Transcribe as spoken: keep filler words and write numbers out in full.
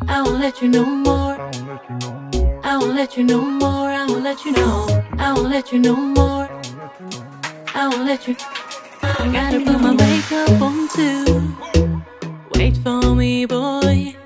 I won't let you no more. I won't let you no more. I won't let you know. I won't let you no more. I won't let you. I gotta put my makeup on too. Wait for me, boy.